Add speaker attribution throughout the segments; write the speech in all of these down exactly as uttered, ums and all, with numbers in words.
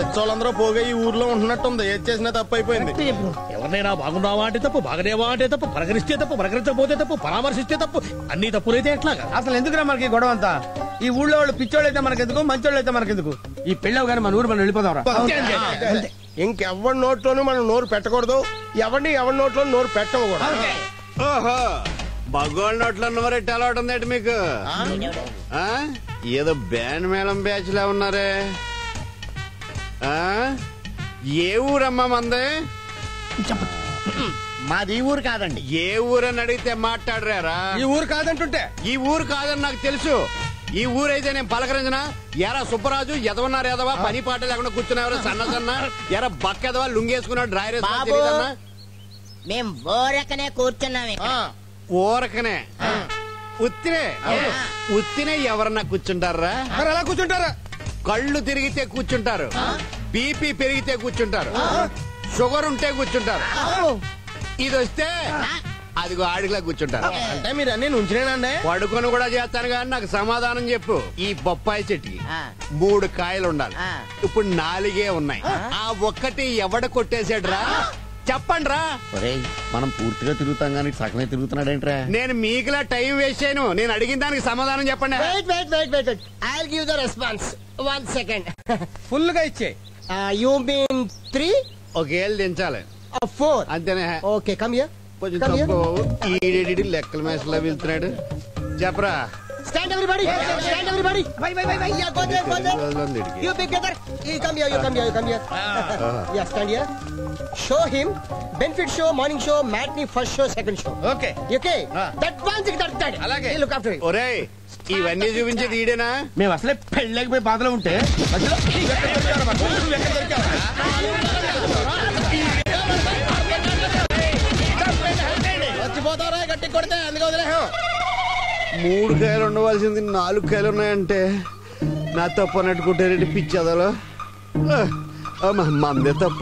Speaker 1: పిచ్చోళ్ళందరూ పోగా ఈ ఊర్లో ఉంటున్నట్టుంది. ఏది చేసినా తప్పు అయిపోయింది.
Speaker 2: ఎవరినైనా బాగున్నావా అంటే తప్పు, బాగనేవా అంటే తప్పు, పలకరిస్తే తప్పు, పలకరించకపోతే తప్పు, పరామర్శిస్తే తప్పు, అన్ని తప్పులైతే ఎట్లాగా?
Speaker 3: అసలు ఎందుకురా మనకి గొడవ అంతా? ఈ ఊళ్ళో వాళ్ళు పిచ్చోళ్ళు అయితే మనకెందుకు, మంచోళ్ళు అయితే మనకెందుకు? ఈ పెళ్ళవు కానీ మన ఊరు మనం వెళ్ళిపోదాం.
Speaker 1: ఇంకెవరి నోట్లోనూ మనం నోరు పెట్టకూడదు, ఎవరిని ఎవరి నోట్లో నోరు పెట్టకూడదు.
Speaker 4: ఓహో, మగోళ్ళ నోట్లో నోరెట్టి అలవాటు ఉందేంటి మీకు? ఏదో బ్యాండ్ మేళం బ్యాచ్ లా ఉన్నారే. ఏ ఊరమ్మా మందే?
Speaker 2: మాది ఈ ఊరు కాదండి.
Speaker 4: ఏ ఊరని అడిగితే మాట్లాడరారా?
Speaker 3: ఈ ఊరు కాదంటుంటే?
Speaker 4: ఈ ఊరు కాదని నాకు తెలుసు. ఈ ఊరైతే నేను పలకరించిన ఎరా సుబ్బరాజు ఎదవన్నారు, ఎదవా పని పాట లేకుండా కూర్చున్నావరా సన్న సన్న ఎరా బక్క ఎదవా లుంగేసుకున్నాడు డ్రైర్ వేసుకున్నా.
Speaker 5: మేం ఊరకనే కూర్చున్నాం.
Speaker 4: ఊరకనే ఉత్తినే ఉత్తినే ఎవరన్నా కూర్చుంటారా?
Speaker 3: అలా కూర్చుంటారా?
Speaker 4: కళ్ళు తిరిగితే కూర్చుంటారు, బీపీ పెరిగితే కూర్చుంటారు, షుగర్ ఉంటే కూర్చుంటారు. ఇది వస్తే అదిగో ఆడిలా కూర్చుంటారు.
Speaker 1: అంటే మీరు అన్ని నుంచినేనండి?
Speaker 4: పడుకొని కూడా చేస్తాను కానీ నాకు సమాధానం చెప్పు. ఈ బొప్పాయి చెట్టుకి మూడు కాయలు ఉండాలి, ఇప్పుడు నాలుగే ఉన్నాయి. ఆ ఒక్కటి ఎవడ కొట్టేసాడురా? చెప్పండి రా.
Speaker 2: మనం పూర్తిగా తిరుగుతాం కానీ సగమే తిరుగుతున్నాడేంట్రా?
Speaker 4: నేను మీకులా టైం వేస్ట్ చేయను. నేను అడిగిన దానికి సమాధానం చెప్పండి.
Speaker 3: ఫుల్ గా ఇచ్చే.
Speaker 1: You mean three?
Speaker 4: ఒకేళ్ళు దించాలి,
Speaker 1: ఫోర్
Speaker 4: అంతేనే.
Speaker 1: Okay come here.
Speaker 4: కొంచెం తప్పు. ఈడేడి లెక్కల మేసలా వెళ్తున్నాడు. చెప్పరా.
Speaker 1: Stand everybody! Stand everybody! Why, why, why, why? Yeah, go there, go there. You big brother, you come here, you come here, you come here. Yeah, stand here. Show him benefit show, morning show, matinee, first show, second show.
Speaker 3: Okay.
Speaker 1: Okay. That one thing that that.
Speaker 3: Alage.
Speaker 1: Look after it.
Speaker 4: ఒరేయ్, ఇవన్నీ చూపించేది ఈడేనా?
Speaker 3: మేము అసలే పెళ్ళకపోయి బాధలో ఉంటే మధ్యలో
Speaker 1: వచ్చిపోతారా గట్టి కొడితే అందుకు వదిలేహం.
Speaker 4: మూడు కాయలు ఉండవలసింది నాలుగు కాయలు ఉన్నాయంటే నా తప్పు అన్నట్టుకుంటారేంటి పిచ్చదలో? మందే తప్ప.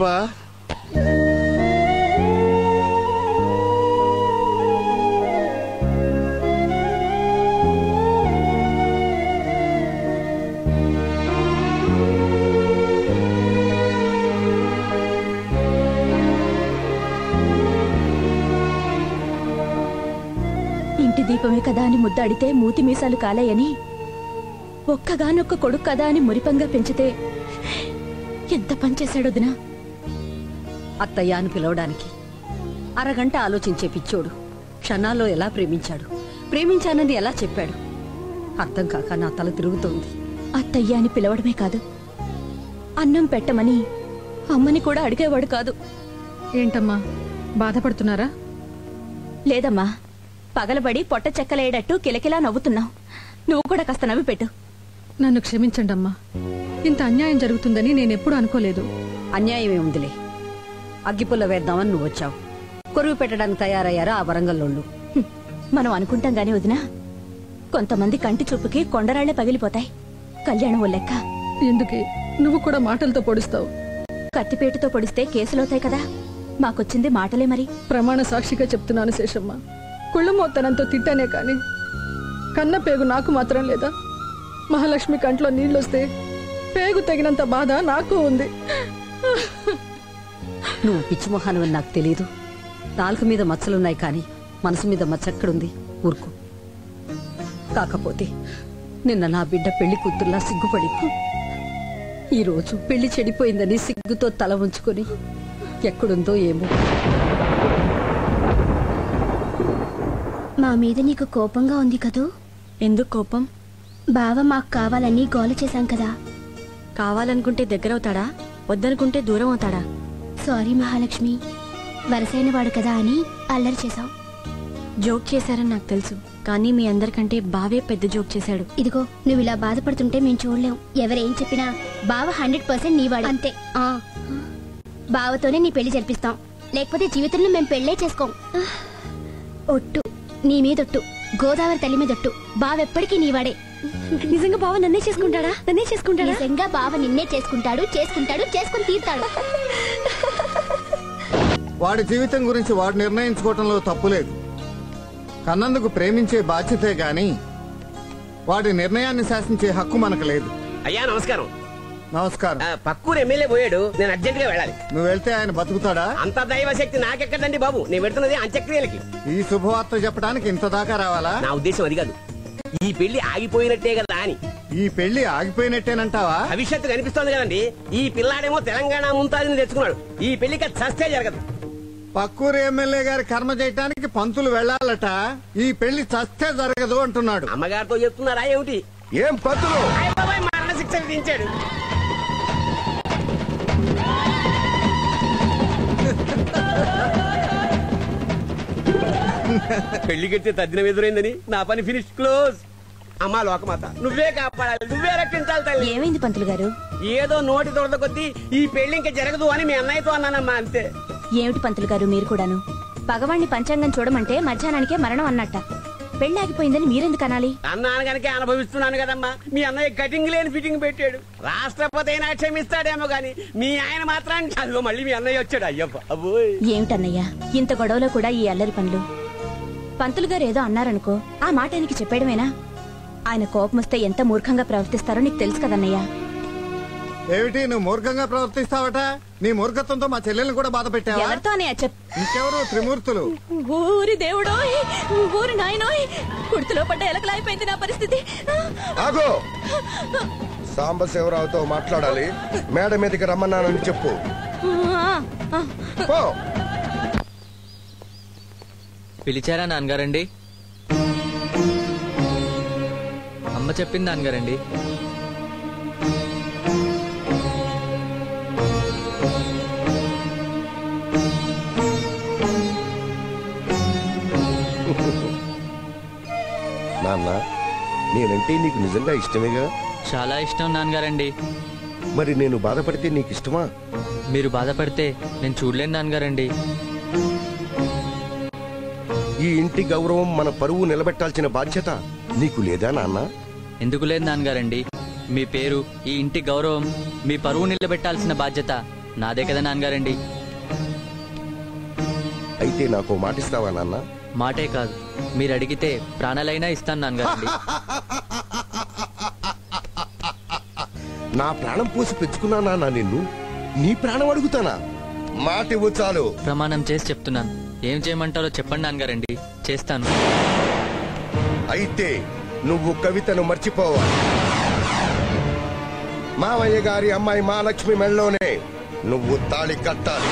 Speaker 6: ఇంటి దీపమే కదా అని ముద్దాడితే మూతి మీసాలు కాలేయని, ఒక్కగానొక్క కొడుకు కదా అని మురిపంగా పెంచితే ఎంత పనిచేశాడు వదినా.
Speaker 7: అత్తయ్య అని పిలవడానికి అరగంట ఆలోచించే పిచ్చోడు క్షణాల్లో ఎలా ప్రేమించాడు, ప్రేమించానని ఎలా చెప్పాడు అర్థం కాక నా తల తిరుగుతోంది.
Speaker 6: అత్తయ్య అని పిలవడమే కాదు, అన్నం పెట్టమని అమ్మని కూడా అడిగేవాడు కాదు.
Speaker 8: ఏంటమ్మా బాధపడుతున్నారా?
Speaker 6: లేదమ్మా, పగలబడి పొట్ట చెక్కలేడట్టు కిలకిలా నవ్వుతున్నావు. నువ్వు కూడా కాస్త నవ్వి పెట్టు.
Speaker 8: నన్ను క్షమించండి అమ్మా, ఇంత అన్యాయం జరుగుతుందని నేనెప్పుడు అనుకోలేదు.
Speaker 7: అన్యాయమే ఉందిలే. అగ్గిపుల్ల వేద్దామని నువ్వు వచ్చావు, కొరువు పెట్టడానికి తయారయ్యారా ఆ వరంగల్లోళ్ళు.
Speaker 6: మనం అనుకుంటాం గాని వదినా, కొంతమంది కంటి చూపుకి కొండరాళ్లే పగిలిపోతాయి. కళ్యాణం ఓ లెక్క.
Speaker 8: ఎందుకే నువ్వు కూడా మాటలతో పొడుస్తావు?
Speaker 6: కత్తిపేటతో పొడిస్తే కేసులవుతాయి కదా, మాకొచ్చింది మాటలే. మరి
Speaker 8: ప్రమాణ సాక్షిగా చెప్తున్నాను శేషమ్మ, కుళ్ళు మోత్తనంతో తిట్టానే కాని కన్న పేగు నాకు మాత్రం లేదా? మహాలక్ష్మి కంట్లో నీళ్ళొస్తే పేగు తగినంత బాధ నాకు ఉంది.
Speaker 7: నువ్వు పిచ్చిమొహానవని నాకు తెలీదు. నాలుగు మీద మచ్చలున్నాయి కాని మనసు మీద మచ్చక్కడుంది. ఊరుకో. కాకపోతే నిన్న నా బిడ్డ పెళ్లి కూతుర్లా సిగ్గుపడి ఈ రోజు పెళ్లి చెడిపోయిందని సిగ్గుతో తల ఉంచుకొని ఎక్కడుందో ఏమో.
Speaker 6: మా మీద నీకు కోపంగా ఉంది కదూ? ఎందుకు కోపం? బావ మాకు కావాలని గోల చేశాం కదా. కావాలనుకుంటే దగ్గరవుతాడా, వద్దనుకుంటే దూరం అవుతాడా? సారీ మహాలక్ష్మి, వరసైన వాడు కదా అని అల్లరి చేశాం. జోక్ చేశారని నాకు తెలుసు, కానీ మీ అందరికంటే బావే పెద్ద జోక్ చేశాడు. ఇదిగో నువ్వు ఇలా బాధపడుతుంటే మేము చూడలేం. ఎవరేం చెప్పినా బావ హండ్రెడ్ పర్సెంట్ నీవాడు అంతే. బావతోనే నీ పెళ్లి జరిపిస్తాం, లేకపోతే జీవితంలో మేము పెళ్లే చేసుకోం. ఒట్టు, నీ మీదొట్టు, గోదావరి తల్లి మీదొట్టు, బావెప్పటికీ నీవాడే. నిజంగా బావ నన్నే చేసుకుంటాడా? నన్నే చేసుకుంటాడా? నిజంగా బావ నిన్నే చేసుకుంటాడు, చేసుకుంటాడు, చేసుకుని తీర్తాడు.
Speaker 9: వాడి జీవితం గురించి వాడు నిర్ణయించుకోవటంలో తప్పులేదు. కన్నందుకు ప్రేమించే బాధ్యతే గాని వాడి నిర్ణయాన్ని శాసించే హక్కు మనకు లేదు.
Speaker 10: అయ్యా నమస్కారం.
Speaker 9: నమస్కారం.
Speaker 10: పక్కూరు ఎమ్మెల్యే పోయాడు, నేను అర్జెంట్ గా వెళ్ళాలి.
Speaker 9: నువ్వు వెళ్తే ఆయన బతుకుతాడా?
Speaker 10: అంత దైవ శక్తి నాకెక్కడండి బాబు, నేను పెడుతున్నది అంత్యక్రియలకి.
Speaker 9: ఈ శుభవార్త చెప్పడానికి ఇంత దాకా రావాలా?
Speaker 10: నా ఉద్దేశం అది కాదు, ఈ పెళ్లి ఆగిపోయినట్టే కదా అని.
Speaker 9: ఈ పెళ్లి ఆగిపోయినట్టేనంటావా?
Speaker 10: భవిష్యత్తు కనిపిస్తోంది కదండి. ఈ పిల్లాడేమో తెలంగాణ ముంతాజిని తెచ్చుకున్నాడు, ఈ పెళ్లికి చస్తే జరగదు.
Speaker 9: పక్కూరు ఎమ్మెల్యే గారి కర్మ చేయటానికి పంతులు వెళ్ళాలట, ఈ పెళ్లి చస్తే జరగదు అంటున్నాడు.
Speaker 10: అమ్మగారితో చెప్తున్నారా ఏమిటి?
Speaker 11: ఏం పంతులు
Speaker 10: మరణ శిక్ష విధించాడు. పెళ్లికెత్తే తద్దినం ఎదురైందని నా పని ఫినిష్ క్లోజ్. అమ్మా లోకమాత, నువ్వే కాపాడాలి, నువ్వే రక్షించాలి తల్లి.
Speaker 6: ఏమైంది పంతులు గారు?
Speaker 10: ఏదో నోటి దొరద కొద్దీ ఈ పెళ్లి ఇంకా జరగదు అని మీ అన్నయ్యతో అన్నానమ్మా, అంతే.
Speaker 6: ఏమిటి పంతులు గారు మీరు కూడాను? పగవాణ్ణి పంచాంగం చూడమంటే మధ్యాహ్నానికే మరణం అన్నట్ట. పెళ్లి ఆగిపోయిందని మీరెందుకు అనాలి?
Speaker 10: అన్నాను కనుక అనుభవిస్తున్నాను కదమ్మా. మీ అన్నయ్య కటింగ్ లేని ఫిట్టింగ్ పెట్టాడు. రాష్ట్రపతి అయినా క్షమిస్తాడేమో గాని మీ ఆయన మాత్రాన్ని చదువు. మళ్ళీ మీ అన్నయ్య వచ్చాడు. అయ్యప్ప అబ్బోయ్.
Speaker 6: ఏమిటన్నయ్యా ఇంత గొడవలో కూడా ఈ అల్లరి పనులు? పంతులు గారు ఏదో అన్నారనుకో, ఆ మాట ఆయనకి చెప్పేయడమేనా? ఆయన కోపం వస్తే ఎంత మూర్ఖంగా ప్రవర్తిస్తారో నీకు తెలుసు కదన్నయ్యా.
Speaker 9: ఏమిటి నువ్వు మూర్ఖంగా ప్రవర్తిస్తావట? నీ మూర్ఖత్వంతో మా చెల్లెల్ని కూడా బాధ పెట్టావా?
Speaker 6: ఎవరితో అన్నయ్య చెప్.
Speaker 9: ఇంకెవరు? త్రిమూర్తులు.
Speaker 6: ఊరి దేవుడోయ్, ఊరి నాయనోయ్, కుర్తులో పడ్డ ఎలకలాయిపోయింది నా పరిస్థితి.
Speaker 11: ఆగో, సాంబశివరావుతో మాట్లాడాలి. మేడ మీదకి రమ్మన్నానని చెప్పు.
Speaker 12: పిలిచారా నాన్నగారండి? అమ్మ చెప్పింది నాన్నగారండి.
Speaker 11: నాన్న, నేనంటే నీకు నిజంగా ఇష్టమేగా?
Speaker 12: చాలా ఇష్టం నాన్నగారండి.
Speaker 11: మరి నేను బాధపడితే నీకు ఇష్టమా?
Speaker 12: మీరు బాధపడితే నేను చూడలేను నాన్నగారండి.
Speaker 11: ఈ ఇంటి గౌరవం, మన పరువు నిలబెట్టాల్సిన బాధ్యత నీకు లేదా నాన్న?
Speaker 12: ఎందుకు లేదు నాన్నగారండి? మీ పేరు, ఈ ఇంటి గౌరవం, మీ పరువు నిలబెట్టాల్సిన బాధ్యత నాదే కదా నాన్నగారండి.
Speaker 11: అయితే నాకు మాటిస్తావా నాన్న?
Speaker 12: మాటే కాదు, మీరు అడిగితే ప్రాణాలైనా ఇస్తాను నాన్నగారండి.
Speaker 11: నా ప్రాణం పోసి పెంచుకున్నానా నా నిన్ను? నీ ప్రాణం అడుగుతానా? మాటివ్వు చాలు.
Speaker 12: ప్రమాణం చేసి చెప్తున్నాను. ఏం చేయమంటారో చెప్పండి నాన్నగారండి, చేస్తాను.
Speaker 11: అయితే నువ్వు కవితను మర్చిపోవాలి. మావయ్య గారి అమ్మాయి మహాలక్ష్మి మెళ్ళలోనే నువ్వు తాళి కట్టాలి.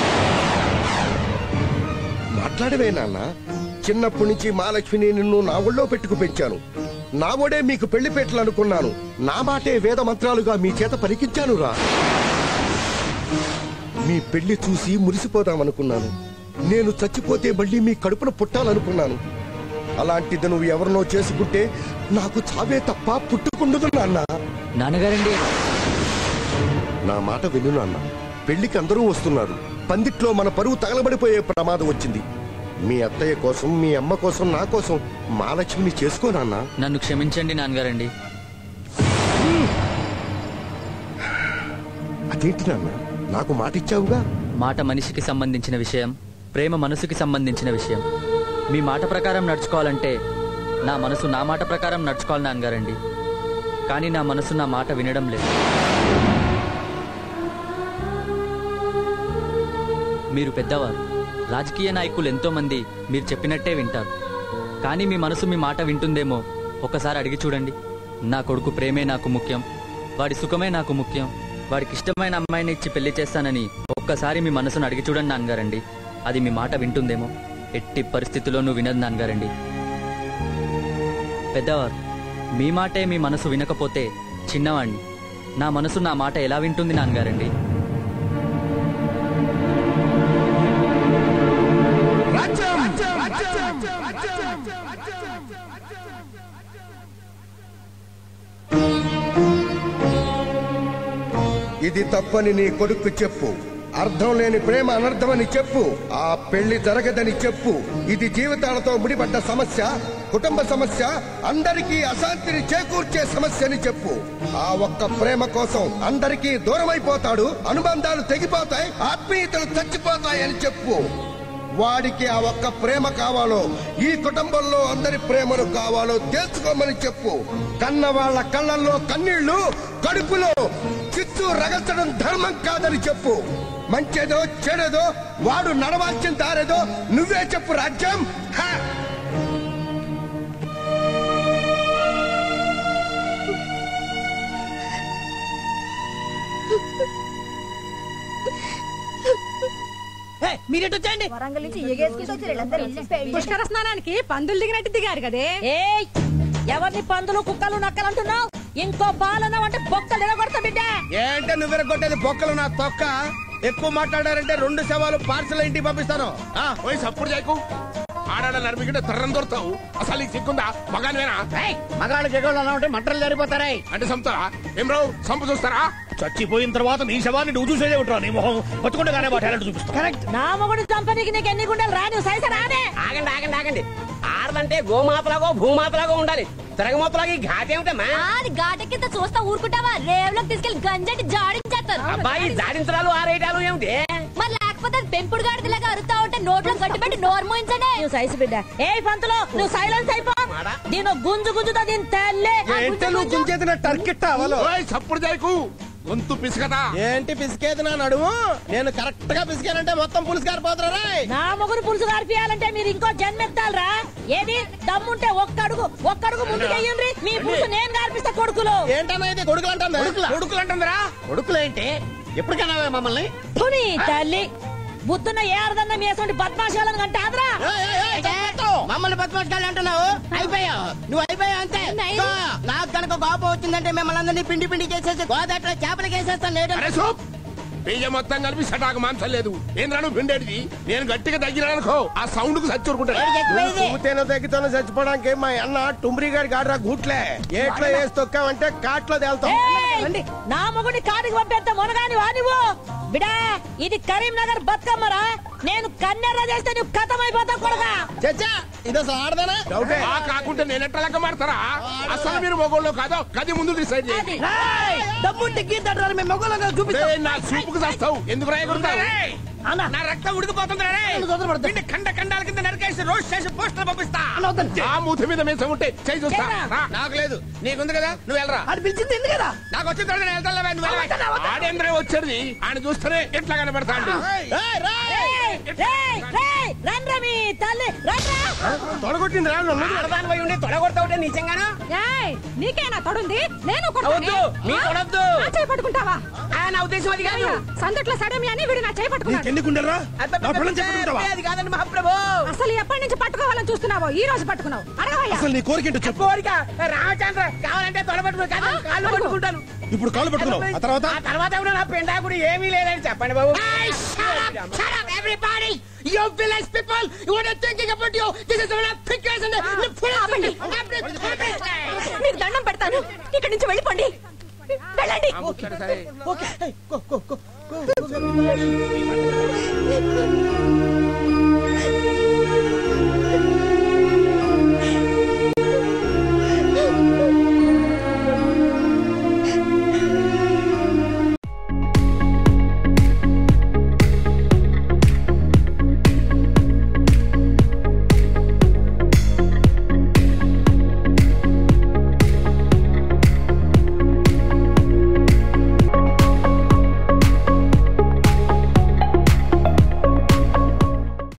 Speaker 11: మాట్లాడవే నాన్న. చిన్నప్పటి నుంచి మహాలక్ష్మిని నిన్ను నా ఒళ్ళో పెట్టుకు పెంచాను. నా ఒడే మీకు పెళ్లి పెట్టలు అనుకున్నాను. నా మాటే వేద మంత్రాలుగా మీ చేత పలికించాను రా. మీ పెళ్లి చూసి మురిసిపోదామనుకున్నాను. నేను చచ్చిపోతే మళ్ళీ మీ కడుపున పుట్టాలనుకున్నాను. అలాంటిది నువ్వు ఎవరినో చేసుకుంటే నాకు చావే తప్ప పుట్టుకుండదు నాన్న.
Speaker 12: నాన్నగారండి,
Speaker 11: నా మాట విను నాన్న. పెళ్లికి అందరూ వస్తున్నారు. పందిట్లో మన పరువు తగలబడిపోయే ప్రమాదం వచ్చింది. మీ అత్తయ్య కోసం, మీ అమ్మ కోసం, నా కోసం మహాలక్ష్మిని చేసుకో నాన్న.
Speaker 12: నన్ను క్షమించండి నాన్నగారండి.
Speaker 11: అదేంటి నాన్న, నాకు మాట ఇచ్చావుగా?
Speaker 12: మాట మనిషికి సంబంధించిన విషయం, ప్రేమ మనసుకి సంబంధించిన విషయం. మీ మాట ప్రకారం నడుచుకోవాలంటే నా మనసు నా మాట ప్రకారం నడుచుకోవాలి నాన్నగారండి. కానీ నా మనసు నా మాట వినడం లేదు. మీరు పెద్దవారు, రాజకీయ నాయకులు ఎంతో మంది మీరు చెప్పినట్టే వింటారు. కానీ మీ మనసు మీ మాట వింటుందేమో ఒకసారి అడిగి చూడండి. నా కొడుకు ప్రేమే నాకు ముఖ్యం, వాడి సుఖమే నాకు ముఖ్యం, వాడికి ఇష్టమైన అమ్మాయిని ఇచ్చి పెళ్లి చేస్తానని ఒక్కసారి మీ మనసును అడిగి చూడండి నాన్నగారండి. అది మీ మాట వింటుందేమో. ఎట్టి పరిస్థితుల్లోనూ వినదు నాన్నగారండి. పెద్దవారు, మీ మాటే మీ మనసు వినకపోతే చిన్నవాణ్ణి, నా మనసు నా మాట ఎలా వింటుంది నాన్నగారండి?
Speaker 11: ఇది తప్పని నీ కొడుకు చెప్పు. అర్థం లేని ప్రేమ అనర్థమని చెప్పు. ఆ పెళ్లి జరగదని చెప్పు. ఇది జీవితాలతో ముడిపడ్డ సమస్య, కుటుంబ సమస్య, అందరికీ అశాంతిని చేకూర్చే సమస్య అని చెప్పు. ఆ ఒక్క ప్రేమ కోసం అందరికీ దూరం అయిపోతాడు, అనుబంధాలు తెగిపోతాయి, ఆత్మీయతలు చచ్చిపోతాయి అని చెప్పు. వాడికి ఆ ఒక్క ప్రేమ కావాలో ఈ కుటుంబంలో అందరి ప్రేమను కావాలో తెలుసుకోమని చెప్పు. కన్న వాళ్ళ కళ్ళల్లో కన్నీళ్లు, కడుపులో చిత్తు రగల్చడం ధర్మం కాదని చెప్పు. మంచేదో చెడేదో వాడు నడవాల్సిన దారేదో నువ్వే చెప్పు రాజ్యం.
Speaker 13: మీరేటు వచ్చండి.
Speaker 14: వరంగల్ నుంచి ఎగేసుకుంటూ వచ్చారు వీళ్ళందరూ.
Speaker 13: పుష్కర స్నానానికి పందులు దిగినట్టు దిగారు కదే. ఏయ్, ఎవరిని పందులు కుక్కలు నక్కలు అంటున్నావు? ఇంకో బాలన్న అంటే బొక్కలు ఎరగొడతా బిడ్డ.
Speaker 3: ఏంటే నువ్వెరగొట్టేది బొక్కలు నా తొక్క. ఎక్కువ మాట్లాడారంటే రెండు శవాలు పార్సల్ ఇంటికి పంపిస్తాను.
Speaker 2: పోయి సప్పుడు చేయకు. ఆడాడ నడిపికుంటే తర్రం దొరుకుతావు. అసలు నీకు సిక్కుందా? మగానివేనా?
Speaker 10: మగాళ్ళు జగోళ్ళు అన్నా ఉంటే మంటలు జరిపోతారా
Speaker 2: అంటే చంపుతారా? ఏం రావు చంపు చూస్తారా? చచ్చిపోయిన తర్వాత నీ శవాన్ని నువ్వు చూసేదే ఉంటావు. నీ మొహం పట్టుకుంటేగానే మా టాలెంట్ చూపిస్తా.
Speaker 13: కరెక్ట్. నా మొగుడు చంపనీకి నీకు ఎన్ని గుండెలు రా? నువ్వు సైజు రానే.
Speaker 10: ఆగండి ఆగండి ఆగండి. ఆడదంటే గోమాతలాగో భూమాతలాగో ఉండాలి. తిరగమాతలాగా ఈ ఘాట్ ఏమిటమ్మా?
Speaker 14: అది ఘాటెక్కింత చూస్తా ఊరుకుంటావా? రేవులోకి తీసుకెళ్లి గంజటి జాడించేస్తారు.
Speaker 10: అబ్బాయి జాడించడాలు ఆరేయడాలు ఏమిటి?
Speaker 14: మరి లేకపోతే పెంపుడు గాడిదలాగా అరుతా ఉంటే నోట్లో గట్టి పెట్టి నోరు మోయించండి.
Speaker 13: నువ్వు సైజు బిడ్డ. ఏ పంతులు నువ్వు సైలెన్స్ అయిపో. దీని గుంజు గుంజుతో దీని తల్లే.
Speaker 3: నువ్వు గుంజేది టర్కెట్ అవ్వలో.
Speaker 2: సప్పుడు చేయకు. గొంతు పిసుకదా?
Speaker 3: ఏంటి పిసికేది నా నడుము? నేను కరెక్ట్ గా పిసికానంటే మొత్తం పులుసు గారిపోతారా?
Speaker 13: నా మొగుడు పులుసు గారిపియాలంటే మీరు ఇంకో జన్మెత్తాలరా? ఏది దమ్ముంటే ఒక్కడుగు ఒక్కడుగు ముందుకు వెయ్యండి. మీ పులుసు నేను గారిపిస్తా. కొడుకులు
Speaker 3: ఏంటన్నా ఇది? కొడుకులు అంటుందా?
Speaker 10: కొడుకులు అంటుందిరా. కొడుకులు ఏంటి? ఎప్పటికైనా మమ్మల్ని
Speaker 13: తుని తల్లి బుద్ధున్న ఏడదన్న మేసండి బద్మాషాలను అంటే ఆదరా.
Speaker 5: మమ్మల్ని బతిమాటాలు అంటున్నావు? అయిపోయావు నువ్వు, అయిపోయావు అంతే. నాకు కనుక కోపం వచ్చిందంటే మిమ్మల్ని అందరినీ పిండి పిండి చేసేసి గోదాట్లో చేపలకి వేసేస్తాను. లేదు
Speaker 2: బియ్యం మొత్తం కలిపి సటాకు మాంసం లేదు. ఏంద్రాను పిండేది? నేను గట్టిగా తగ్గినానుకో ఆ సౌండ్ కు
Speaker 3: చచ్చిపోతాను. తగ్గితోనే చచ్చిపోవడానికి మా అన్న టుమ్రీ గారి గాడ్రా గూట్లే. ఏట్లో వేసి తొక్కామంటే కాట్లో తేల్తాం.
Speaker 13: నా మొగుడి కాడికి పంపేంత మొనగాని వానివో బిడా. ఇది కరీంనగర్ బతుకమ్మరా. నేను కన్నెర్ర చేస్తే నువ్వు కథమైపోతావు కొడగా.
Speaker 3: చచ్చా ఇది అసలు ఆడదానా?
Speaker 2: కాకుంటే నేను ఎట్లా లెక్క మాడతారా? అసలు మీరు మొగోళ్ళు కాదో గది ముందు డిసైడ్ చేయండి.
Speaker 5: దమ్ముంటే గీతాడు మేము మొగోళ్ళగా చూపిస్తాం.
Speaker 2: నా చూపుకు చేస్తావు. ఎందుకు రాయకూడతావు?
Speaker 10: నా రక్తం ఉడికిపోతుంది. కండ కండాల కింద నరికేసి రోజు చేసి పోస్టర్ పంపిస్తా.
Speaker 2: ఆ మూతి మీద మీసం ఉంటే చేయి చూస్తా.
Speaker 3: నాకు లేదు, నీకుంది కదా, నువ్వు వెళ్ళరా.
Speaker 5: అది పిలిచింది ఎందుకు కదా?
Speaker 10: నాకు వచ్చిన తర్వాత నేను వెళ్తాను.
Speaker 2: ఆడేంద్రే వచ్చేది ఆయన చూస్తేనే ఎట్లా కనబెడతాండి.
Speaker 3: తొడగొట్టింది
Speaker 10: ఆడదాని పోయి ఉండి తొడగొడతా ఉంటే నిజంగానా?
Speaker 13: నీకేనా తొడుంది? నేను
Speaker 10: కొడవద్దు. మీ కొడవద్దు.
Speaker 13: చేయి పట్టుకుంటావా?
Speaker 10: నా ఉద్దేశం అది కాదు.
Speaker 13: సందట్లో సడమి అని వీడు నా చేయి పట్టుకున్నాడు.
Speaker 10: అది కాదండి మహాప్రభు.
Speaker 13: అసలు ఎప్పటి నుంచి పట్టుకోవాలని చూస్తున్నావో ఈ రోజు పట్టుకున్నావు. అడగవయ్యా.
Speaker 3: అసలు నీ కోరిక ఏంటో చెప్పు.
Speaker 10: కోరిక రామచంద్ర కావాలంటే తొడబట్టుకుని కాళ్ళు పట్టుకుంటాను.
Speaker 3: ఇప్పుడు కాళ్ళు పట్టుకున్నావు. ఆ తర్వాత
Speaker 10: ఆ తర్వాత కూడా నా పెండాకుడు ఏమీ లేదని చెప్పండి బాబు. Everybody, you village people, what are thinking about you? This is one of the thinkers and the full
Speaker 13: మీకు దండం పెడతాను. ఇక్కడి నుంచి వెళ్ళిపోండి. వెళ్ళండి.
Speaker 3: ఓకే